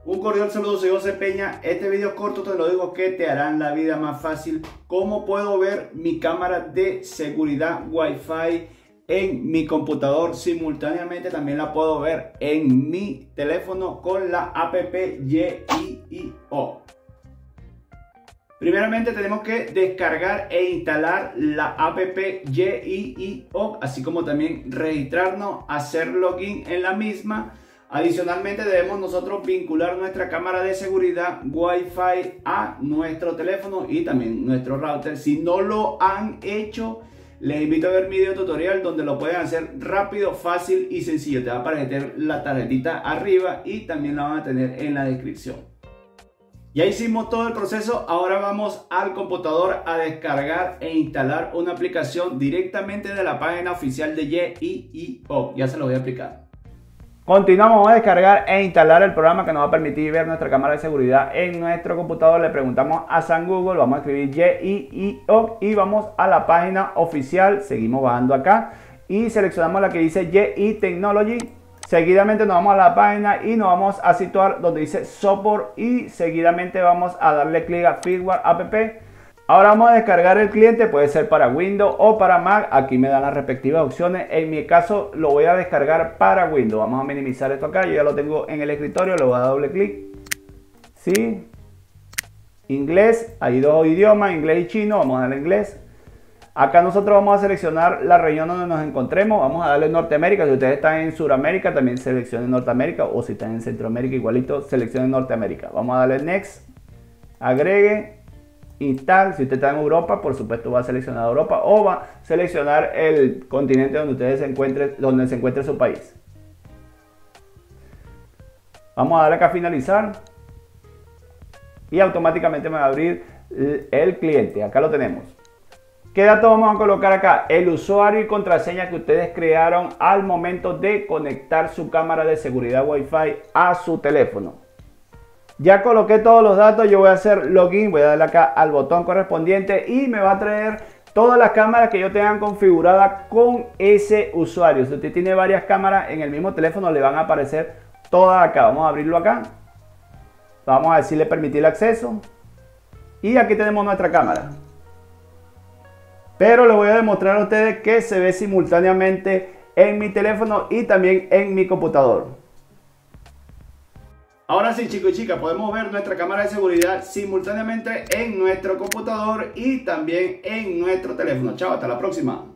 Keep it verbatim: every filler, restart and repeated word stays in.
Un cordial saludo, soy José Peña. Este video corto te lo digo que te harán la vida más fácil. ¿Cómo puedo ver mi cámara de seguridad Wi-Fi en mi computador? Simultáneamente también la puedo ver en mi teléfono con la app Y I I O. Primeramente tenemos que descargar e instalar la app Y I I O, así como también registrarnos, hacer login en la misma. Adicionalmente debemos nosotros vincular nuestra cámara de seguridad Wi-Fi a nuestro teléfono y también nuestro router. Si no lo han hecho, les invito a ver mi video tutorial donde lo pueden hacer rápido, fácil y sencillo. Te va a aparecer la tarjetita arriba y también la van a tener en la descripción. Ya hicimos todo el proceso, ahora vamos al computador a descargar e instalar una aplicación directamente de la página oficial de Y I I O. Ya se lo voy a explicar. Continuamos, vamos a descargar e instalar el programa que nos va a permitir ver nuestra cámara de seguridad en nuestro computador. Le preguntamos a San Google, vamos a escribir Y I I O y vamos a la página oficial. Seguimos bajando acá y seleccionamos la que dice Y I Technology. Seguidamente nos vamos a la página y nos vamos a situar donde dice Support y seguidamente vamos a darle clic a Firmware App. Ahora vamos a descargar el cliente, puede ser para Windows o para Mac. Aquí me dan las respectivas opciones. En mi caso lo voy a descargar para Windows. Vamos a minimizar esto acá, yo ya lo tengo en el escritorio, le voy a dar doble clic. Sí. Inglés, hay dos idiomas, inglés y chino, vamos a darle inglés. Acá nosotros vamos a seleccionar la región donde nos encontremos, vamos a darle Norteamérica. Si ustedes están en Sudamérica, también seleccionen Norteamérica, o si están en Centroamérica, igualito, seleccionen Norteamérica. Vamos a darle Next, agregue, install. Si usted está en Europa, por supuesto va a seleccionar Europa o va a seleccionar el continente donde ustedes se encuentren, donde se encuentre su país. Vamos a darle acá a finalizar y automáticamente me va a abrir el cliente. Acá lo tenemos. ¿Qué datos vamos a colocar acá? El usuario y contraseña que ustedes crearon al momento de conectar su cámara de seguridad Wi-Fi a su teléfono. Ya coloqué todos los datos, yo voy a hacer login, voy a darle acá al botón correspondiente y me va a traer todas las cámaras que yo tenga configuradas con ese usuario. Si usted tiene varias cámaras en el mismo teléfono, le van a aparecer todas acá. Vamos a abrirlo acá. Vamos a decirle permitir acceso. Y aquí tenemos nuestra cámara. Pero les voy a demostrar a ustedes que se ve simultáneamente en mi teléfono y también en mi computador. Ahora sí, chicos y chicas, podemos ver nuestra cámara de seguridad simultáneamente en nuestro computador y también en nuestro teléfono. Chao, hasta la próxima.